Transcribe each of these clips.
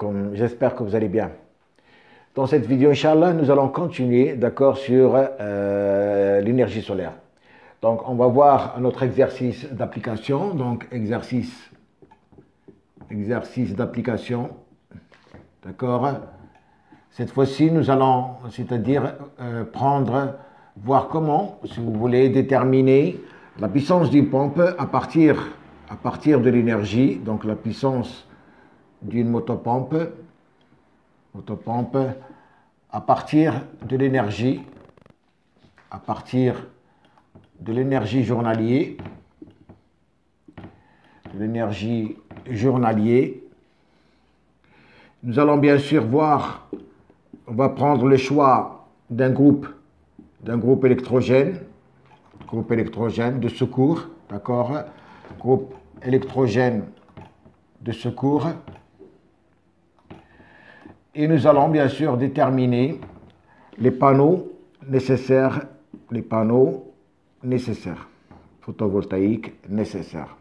J'espère que vous allez bien. Dans cette vidéo, Inch'Allah, nous allons continuer, d'accord, sur l'énergie solaire. Donc, on va voir notre exercice d'application. Donc, exercice d'application, d'accord. Cette fois-ci, nous allons, c'est-à-dire voir comment, si vous voulez, déterminer la puissance d'une pompe à partir de l'énergie, donc la puissance d'une motopompe à partir de l'énergie, journalier, Nous allons bien sûr voir, on va prendre le choix d'un groupe électrogène, de secours, d'accord, groupe électrogène de secours. Et nous allons bien sûr déterminer les panneaux nécessaires, photovoltaïques nécessaires.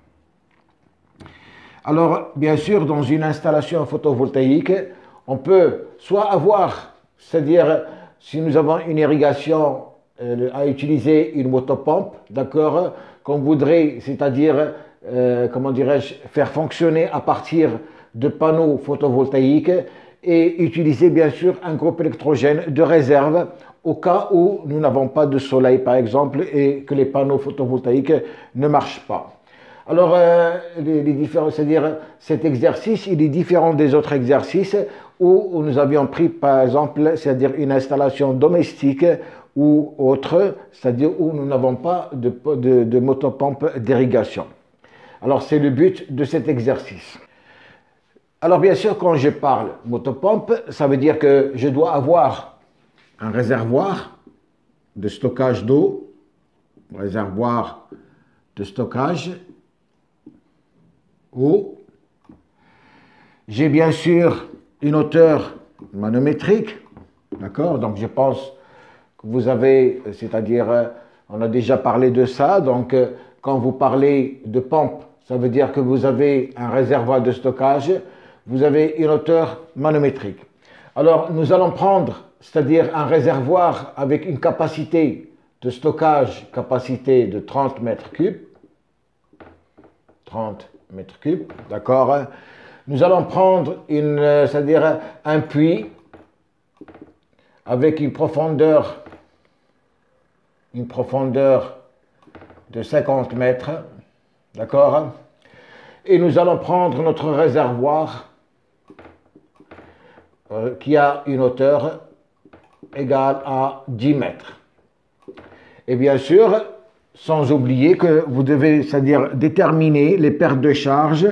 Alors, bien sûr, dans une installation photovoltaïque, on peut soit avoir, c'est-à-dire si nous avons une irrigation à utiliser une motopompe, d'accord, qu'on voudrait, c'est-à-dire, comment dirais-je, faire fonctionner à partir de panneaux photovoltaïques, et utiliser bien sûr un groupe électrogène de réserve au cas où nous n'avons pas de soleil par exemple et que les panneaux photovoltaïques ne marchent pas. Alors, c'est-à-dire cet exercice, il est différent des autres exercices où nous avions pris par exemple, c'est-à-dire une installation domestique ou autre, c'est-à-dire où nous n'avons pas de motopompe d'irrigation. Alors, c'est le but de cet exercice. Alors bien sûr, quand je parle motopompe, ça veut dire que je dois avoir un réservoir de stockage d'eau, J'ai bien sûr une hauteur manométrique, d'accord? Donc je pense que vous avez, c'est-à-dire, on a déjà parlé de ça, donc quand vous parlez de pompe, ça veut dire que vous avez un réservoir de stockage, vous avez une hauteur manométrique. Alors, nous allons prendre, c'est-à-dire un réservoir avec une capacité de stockage, de 30 mètres cubes. 30 mètres cubes, d'accord. Nous allons prendre c'est-à-dire un puits avec une profondeur de 50 mètres, d'accord. Et nous allons prendre notre réservoir qui a une hauteur égale à 10 mètres. Et bien sûr, sans oublier que vous devez, c'est-à-dire déterminer les pertes de charge,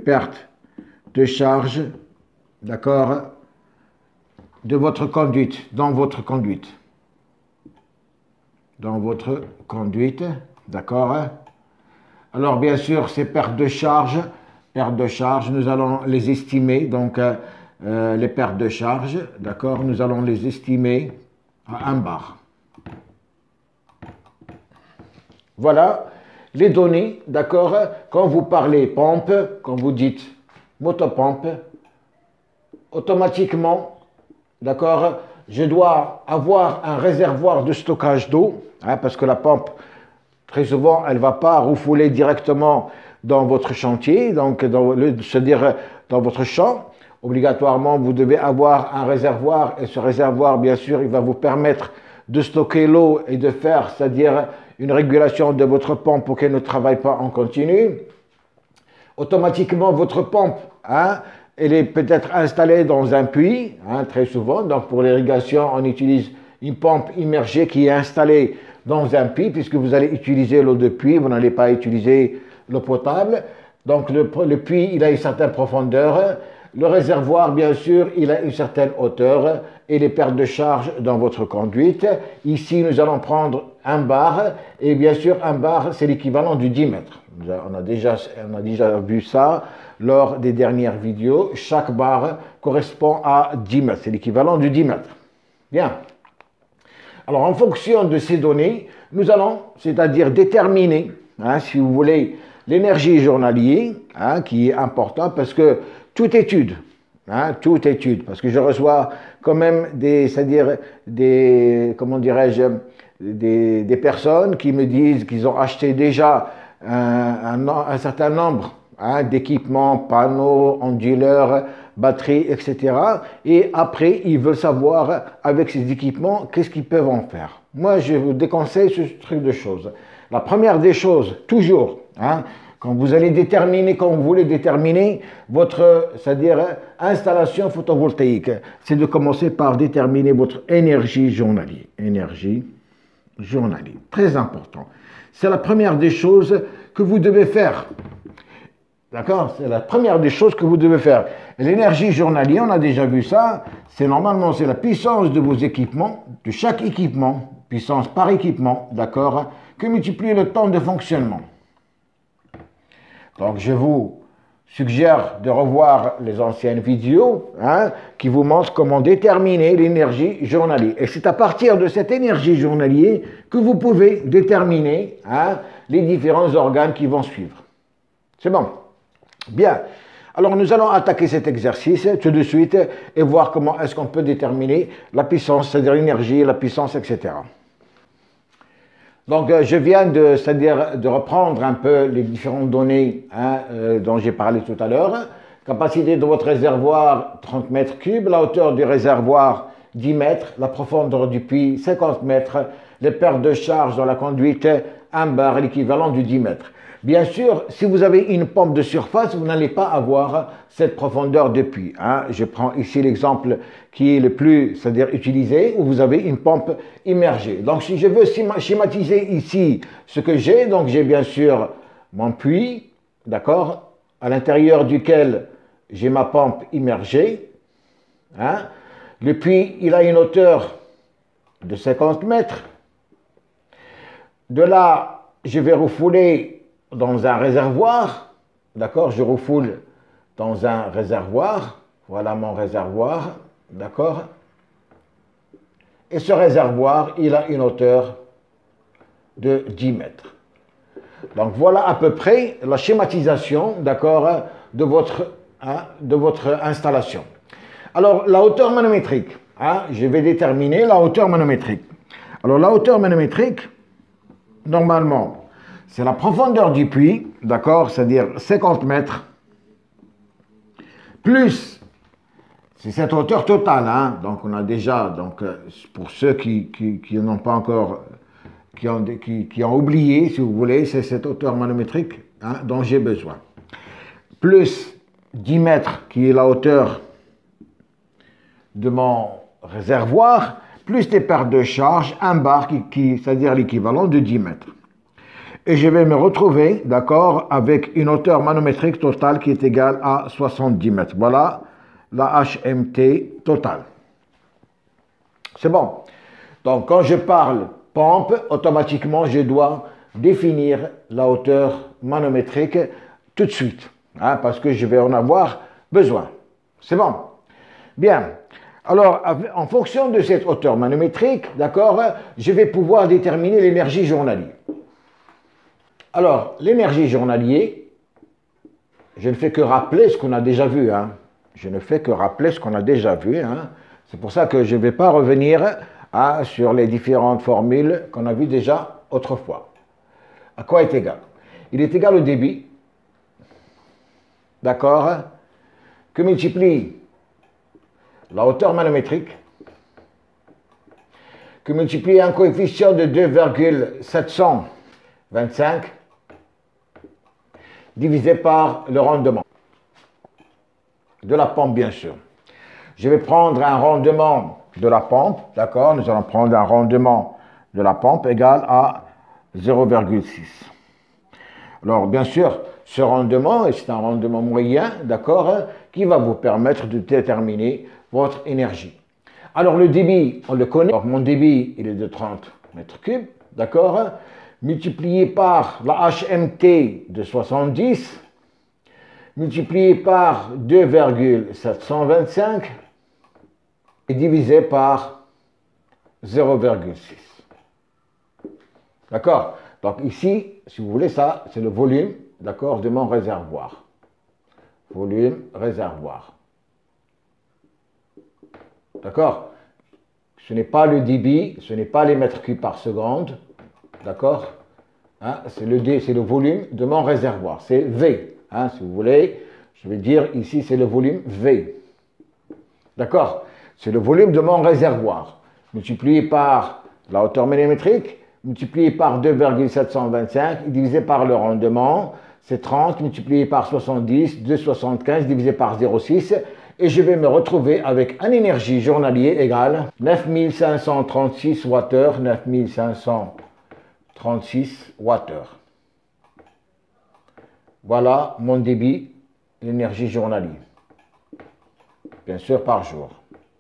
d'accord, de votre conduite, dans votre conduite, d'accord. Alors bien sûr, ces pertes de charge, nous allons les estimer, donc les pertes de charge, d'accord, nous allons les estimer à 1 bar. Voilà les données, d'accord. Quand vous parlez pompe, quand vous dites motopompe, automatiquement, d'accord, je dois avoir un réservoir de stockage d'eau, parce que la pompe, très souvent, elle ne va pas refouler directement dans votre chantier, donc c'est-à-dire dans votre champ. Obligatoirement, vous devez avoir un réservoir et ce réservoir, bien sûr, il va vous permettre de stocker l'eau et de faire, c'est-à-dire une régulation de votre pompe pour qu'elle ne travaille pas en continu. Automatiquement, votre pompe, elle est peut-être installée dans un puits, très souvent. Donc, pour l'irrigation, on utilise une pompe immergée qui est installée dans un puits, puisque vous allez utiliser l'eau de puits, vous n'allez pas utiliser l'eau potable. Donc, le puits, il a une certaine profondeur. Le réservoir, bien sûr, il a une certaine hauteur et les pertes de charge dans votre conduite. Ici, nous allons prendre 1 bar et bien sûr, 1 bar, c'est l'équivalent du 10 mètres. On a déjà vu ça lors des dernières vidéos. Chaque bar correspond à 10 mètres, c'est l'équivalent du 10 mètres. Bien. Alors, en fonction de ces données, nous allons, c'est-à-dire déterminer, si vous voulez, l'énergie journalière, qui est importante parce que toute étude, hein, toute étude, parce que je reçois quand même c'est-à-dire comment dirais-je, des personnes qui me disent qu'ils ont acheté déjà un certain nombre, hein, d'équipements, panneaux, onduleurs, batteries, etc. Et après, ils veulent savoir avec ces équipements qu'est-ce qu'ils peuvent en faire. Moi, je vous déconseille ce truc de choses. La première des choses, toujours, hein, quand vous allez déterminer, quand vous voulez déterminer votre, c'est-à-dire installation photovoltaïque, c'est de commencer par déterminer votre énergie journalière. Énergie journalière, très important. C'est la première des choses que vous devez faire. D'accord? C'est la première des choses que vous devez faire. L'énergie journalière, on a déjà vu ça, c'est normalement c'est la puissance de vos équipements, de chaque équipement, puissance par équipement, d'accord, que multiplier le temps de fonctionnement. Donc je vous suggère de revoir les anciennes vidéos, hein, qui vous montrent comment déterminer l'énergie journalière. Et c'est à partir de cette énergie journalière que vous pouvez déterminer, hein, les différents organes qui vont suivre. C'est bon? Bien. Alors nous allons attaquer cet exercice tout de suite et voir comment est-ce qu'on peut déterminer la puissance, c'est-à-dire l'énergie, la puissance, etc. Donc je viens de reprendre un peu les différentes données, hein, dont j'ai parlé tout à l'heure. Capacité de votre réservoir 30 mètres cubes, la hauteur du réservoir 10 mètres, la profondeur du puits 50 mètres, les pertes de charge dans la conduite 1 bar, l'équivalent du 10 mètres. Bien sûr, si vous avez une pompe de surface, vous n'allez pas avoir cette profondeur de puits, hein. Je prends ici l'exemple qui est le plus, c'est-à-dire utilisé, où vous avez une pompe immergée. Donc, si je veux schématiser ici ce que j'ai, donc j'ai bien sûr mon puits, d'accord, à l'intérieur duquel j'ai ma pompe immergée, hein. Le puits, il a une hauteur de 50 mètres. De là, je vais refouler dans un réservoir, d'accord, je refoule dans un réservoir, voilà mon réservoir, d'accord, et ce réservoir, il a une hauteur de 10 mètres. Donc voilà à peu près la schématisation, d'accord, de votre installation. Alors la hauteur manométrique, hein, je vais déterminer la hauteur manométrique. Alors la hauteur manométrique, normalement, c'est la profondeur du puits, d'accord, c'est-à-dire 50 mètres, plus, c'est cette hauteur totale, hein, donc on a déjà, donc pour ceux qui n'ont pas encore, qui ont oublié, si vous voulez, c'est cette hauteur manométrique, hein, dont j'ai besoin. Plus 10 mètres, qui est la hauteur de mon réservoir, plus des pertes de charge, 1 bar, c'est-à-dire l'équivalent de 10 mètres. Et je vais me retrouver, d'accord, avec une hauteur manométrique totale qui est égale à 70 mètres. Voilà la HMT totale. C'est bon. Donc, quand je parle pompe, automatiquement, je dois définir la hauteur manométrique tout de suite, hein, parce que je vais en avoir besoin. C'est bon. Bien. Alors, en fonction de cette hauteur manométrique, d'accord, je vais pouvoir déterminer l'énergie journalière. Alors, l'énergie journalière, je ne fais que rappeler ce qu'on a déjà vu, hein. Je ne fais que rappeler ce qu'on a déjà vu, hein. C'est pour ça que je ne vais pas revenir, hein, sur les différentes formules qu'on a vues déjà autrefois. À quoi est égal? Il est égal au débit, d'accord, que multiplie la hauteur manométrique, que multiplie un coefficient de 2,725, divisé par le rendement de la pompe, bien sûr. Je vais prendre un rendement de la pompe, d'accord, nous allons prendre un rendement de la pompe égal à 0,6. Alors, bien sûr, ce rendement, c'est un rendement moyen, d'accord, qui va vous permettre de déterminer votre énergie. Alors, le débit, on le connaît. Alors, mon débit, il est de 30 mètres cubes, d'accord, multiplié par la HMT de 70, multiplié par 2,725 et divisé par 0,6. D'accord? Donc ici, si vous voulez, ça, c'est le volume, d'accord, de mon réservoir. Volume, réservoir. D'accord? Ce n'est pas le débit, ce n'est pas les mètres cubes par seconde. D'accord? Hein, c'est le volume de mon réservoir. C'est V. Hein, si vous voulez, je vais dire ici, c'est le volume V. D'accord? C'est le volume de mon réservoir. Multiplié par la hauteur millimétrique, multiplié par 2,725, divisé par le rendement, c'est 30, multiplié par 70, 2,75, divisé par 0,6, et je vais me retrouver avec une énergie journalière égale 9536 Wh, 9536 Wh. Voilà mon débit d'énergie journalière, bien sûr par jour.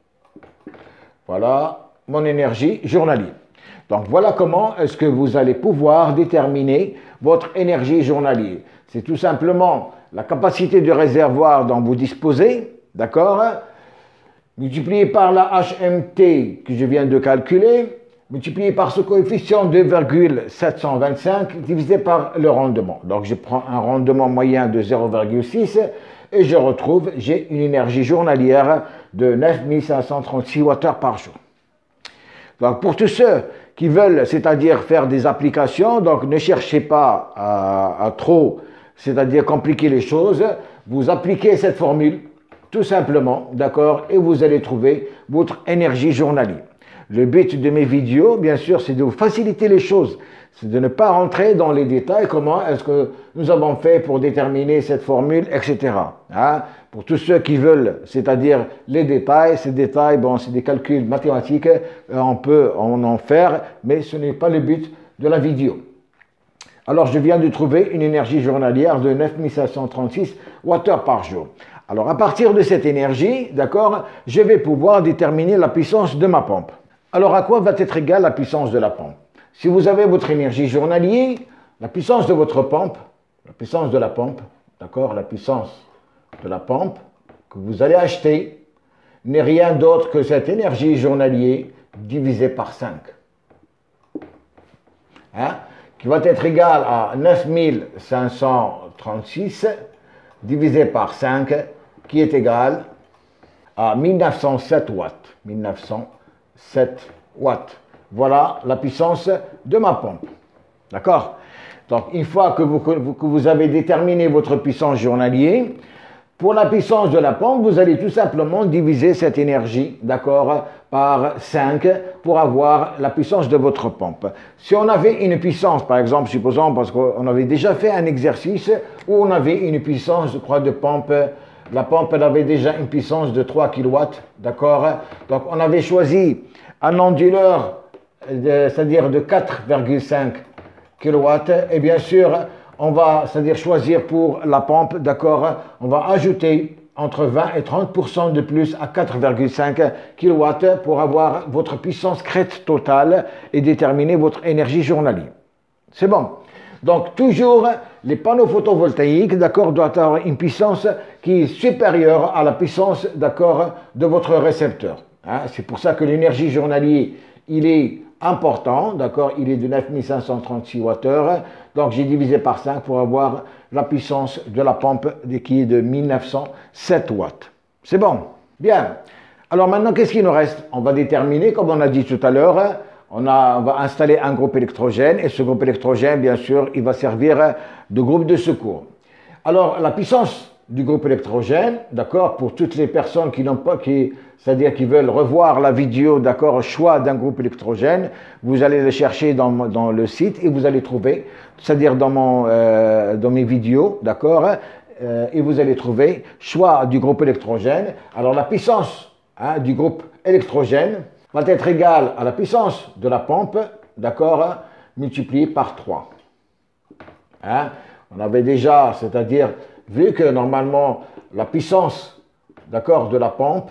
Voilà mon énergie journalière. Donc voilà comment est-ce que vous allez pouvoir déterminer votre énergie journalière. C'est tout simplement la capacité de réservoir dont vous disposez, d'accord, multiplié par la HMT que je viens de calculer, multiplié par ce coefficient 2,725 divisé par le rendement. Donc je prends un rendement moyen de 0,6 et je retrouve, j'ai une énergie journalière de 9536 Wh par jour. Donc pour tous ceux qui veulent, c'est-à-dire faire des applications, donc ne cherchez pas à trop, c'est-à-dire compliquer les choses, vous appliquez cette formule, tout simplement, d'accord, et vous allez trouver votre énergie journalière. Le but de mes vidéos, bien sûr, c'est de vous faciliter les choses, c'est de ne pas rentrer dans les détails, comment est-ce que nous avons fait pour déterminer cette formule, etc. Hein? Pour tous ceux qui veulent, c'est-à-dire les détails, ces détails, bon, c'est des calculs mathématiques, on peut en faire, mais ce n'est pas le but de la vidéo. Alors, je viens de trouver une énergie journalière de 9536 Wh par jour. Alors, à partir de cette énergie, d'accord, je vais pouvoir déterminer la puissance de ma pompe. Alors, à quoi va être égale la puissance de la pompe? Si vous avez votre énergie journalière, la puissance de votre pompe, la puissance de la pompe, d'accord, la puissance de la pompe que vous allez acheter n'est rien d'autre que cette énergie journalière divisée par 5. Hein, qui va être égale à 9536 divisé par 5, qui est égal à 1907 watts. 1907 watts. Voilà la puissance de ma pompe. D'accord? Donc, une fois que vous avez déterminé votre puissance journalière, pour la puissance de la pompe, vous allez tout simplement diviser cette énergie, d'accord, par 5 pour avoir la puissance de votre pompe. Si on avait une puissance, par exemple, supposons, parce qu'on avait déjà fait un exercice où on avait une puissance, je crois, de pompe, la pompe elle avait déjà une puissance de 3 kW, d'accord? Donc, on avait choisi un onduleur, c'est-à-dire de 4,5 kW, et bien sûr, on va, c'est-à-dire choisir pour la pompe, d'accord, on va ajouter entre 20 et 30% de plus à 4,5 kW pour avoir votre puissance crête totale et déterminer votre énergie journalière. C'est bon. Donc, toujours, les panneaux photovoltaïques, d'accord, doivent avoir une puissance qui est supérieure à la puissance, d'accord, de votre récepteur. Hein? C'est pour ça que l'énergie journalière, il est important, d'accord, il est de 9536 Wh, donc j'ai divisé par 5 pour avoir la puissance de la pompe qui est de 1907 watts. C'est bon? Bien. Alors maintenant, qu'est-ce qu'il nous reste? On va déterminer, comme on a dit tout à l'heure, on va installer un groupe électrogène, et ce groupe électrogène, bien sûr, il va servir de groupe de secours. Alors, la puissance du groupe électrogène, d'accord, pour toutes les personnes qui n'ont pas, c'est-à-dire qui veulent revoir la vidéo, d'accord, choix d'un groupe électrogène, vous allez le chercher dans le site et vous allez trouver, c'est-à-dire dans mes vidéos, d'accord, et vous allez trouver choix du groupe électrogène. Alors la puissance du groupe électrogène va être égale à la puissance de la pompe, d'accord, multipliée par 3. Hein? On avait déjà, c'est-à-dire, vu que normalement la puissance, d'accord, de la pompe,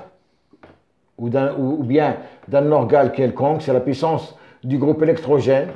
ou bien d'un organe quelconque, c'est la puissance du groupe électrogène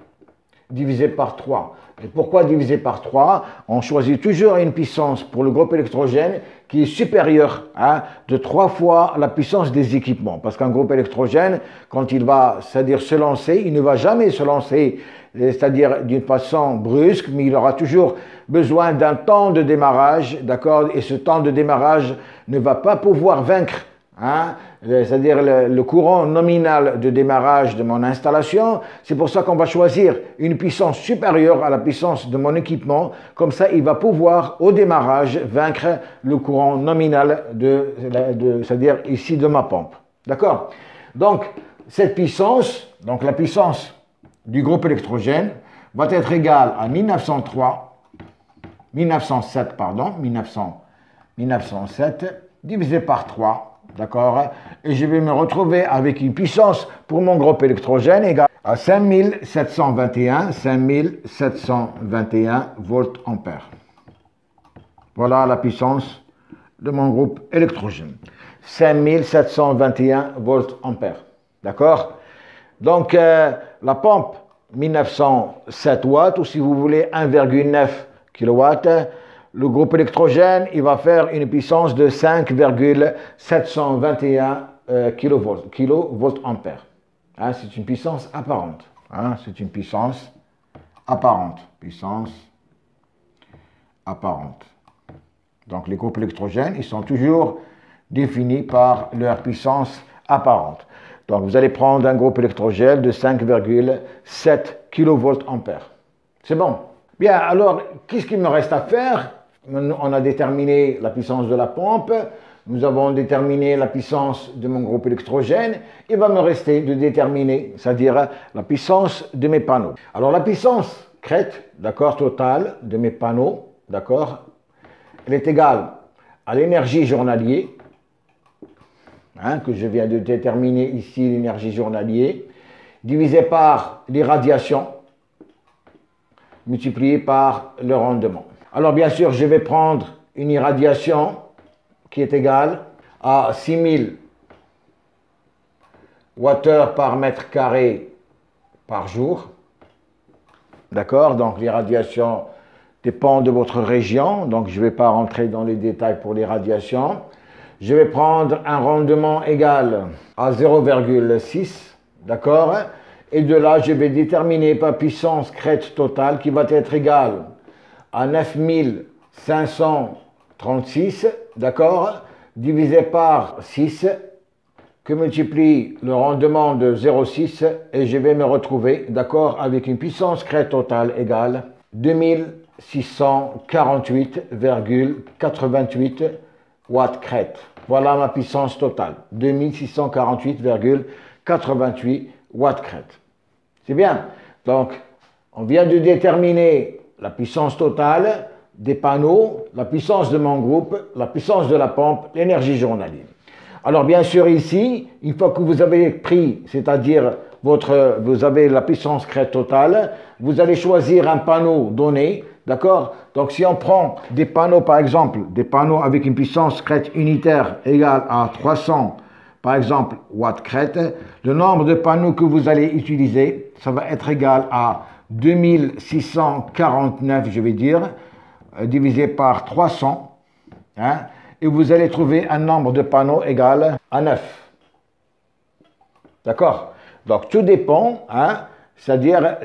divisé par 3. Et pourquoi divisé par 3? On choisit toujours une puissance pour le groupe électrogène qui est supérieure de 3 fois la puissance des équipements. Parce qu'un groupe électrogène, quand il va, c'est-à-dire se lancer, il ne va jamais se lancer, c'est-à-dire d'une façon brusque, mais il aura toujours besoin d'un temps de démarrage, d'accord? Et ce temps de démarrage ne va pas pouvoir vaincre hein, c'est-à-dire le courant nominal de démarrage de mon installation. C'est pour ça qu'on va choisir une puissance supérieure à la puissance de mon équipement. Comme ça, il va pouvoir, au démarrage, vaincre le courant nominal c'est-à-dire ici de ma pompe. D'accord? Donc, cette puissance, donc la puissance du groupe électrogène, va être égale à 1907 divisé par 3, d'accord? Et je vais me retrouver avec une puissance pour mon groupe électrogène égale à 5721 volts ampères. Voilà la puissance de mon groupe électrogène. 5721 volts ampères, d'accord? Donc, la pompe 1907 watts, ou si vous voulez 1,9 kW, le groupe électrogène, il va faire une puissance de 5,721 kV ampères. Hein, c'est une puissance apparente. Hein, c'est une puissance apparente. Puissance apparente. Donc, les groupes électrogènes, ils sont toujours définis par leur puissance apparente. Donc, vous allez prendre un groupe électrogène de 5,7 kV ampères. C'est bon. Bien, alors, qu'est-ce qu'il me reste à faire? On a déterminé la puissance de la pompe, nous avons déterminé la puissance de mon groupe électrogène. Il va me rester de déterminer, c'est-à-dire la puissance de mes panneaux. Alors, la puissance crête, d'accord, totale de mes panneaux, d'accord, elle est égale à l'énergie journalière, hein, que je viens de déterminer ici, l'énergie journalière, divisé par l'irradiation, multiplié par le rendement. Alors bien sûr, je vais prendre une irradiation qui est égale à 6000 Wh par mètre carré par jour. D'accord? Donc l'irradiation dépend de votre région, donc je ne vais pas rentrer dans les détails pour l'irradiation. Je vais prendre un rendement égal à 0,6, d'accord? Et de là, je vais déterminer ma puissance crête totale qui va être égale à 9536, d'accord, divisé par 6, que multiplie le rendement de 0,6, et je vais me retrouver, d'accord, avec une puissance crête totale égale 2648,88 watts crête. Voilà ma puissance totale, 2648,88 watts crête. C'est bien. Donc, on vient de déterminer la puissance totale des panneaux, la puissance de mon groupe, la puissance de la pompe, l'énergie journalière. Alors, bien sûr, ici, une fois que vous avez pris, c'est-à-dire vous avez la puissance crête totale, vous allez choisir un panneau donné, d'accord? Donc, si on prend des panneaux, par exemple, des panneaux avec une puissance crête unitaire égale à 300, par exemple, watts crête, le nombre de panneaux que vous allez utiliser, ça va être égal à 2649, je vais dire, divisé par 300, hein, et vous allez trouver un nombre de panneaux égal à 9. D'accord? Donc, tout dépend, hein, c'est-à-dire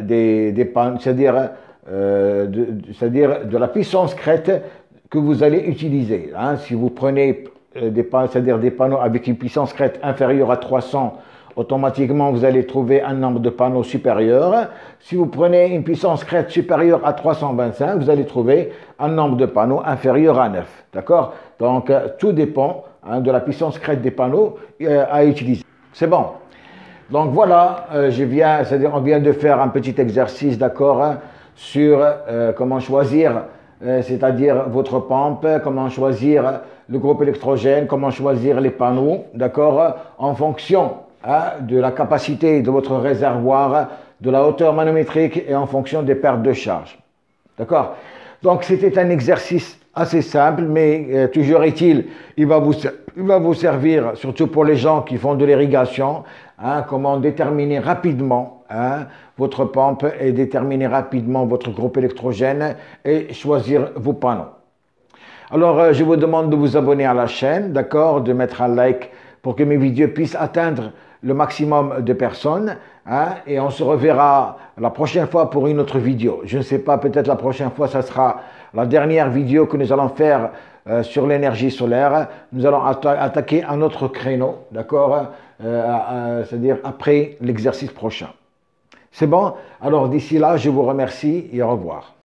de la puissance crête que vous allez utiliser. Hein. Si vous prenez des panneaux avec une puissance crête inférieure à 300, automatiquement vous allez trouver un nombre de panneaux supérieur. Si vous prenez une puissance crête supérieure à 325, vous allez trouver un nombre de panneaux inférieur à 9. D'accord? Donc, tout dépend, hein, de la puissance crête des panneaux à utiliser. C'est bon. Donc voilà, on vient de faire un petit exercice, d'accord, hein, sur comment choisir, c'est-à-dire votre pompe, comment choisir le groupe électrogène, comment choisir les panneaux, d'accord, en fonction, hein, de la capacité de votre réservoir, de la hauteur manométrique et en fonction des pertes de charge. D'accord? Donc c'était un exercice assez simple, mais toujours est-il, il va vous servir, surtout pour les gens qui font de l'irrigation, hein, comment déterminer rapidement, hein, votre pompe et déterminer rapidement votre groupe électrogène et choisir vos panneaux. Alors, je vous demande de vous abonner à la chaîne, d'accord, de mettre un like pour que mes vidéos puissent atteindre le maximum de personnes, hein, et on se reverra la prochaine fois pour une autre vidéo. Je ne sais pas, peut-être la prochaine fois, ça sera la dernière vidéo que nous allons faire sur l'énergie solaire. Nous allons attaquer un autre créneau, d'accord, c'est-à-dire après l'exercice prochain. C'est bon? Alors d'ici là, je vous remercie et au revoir.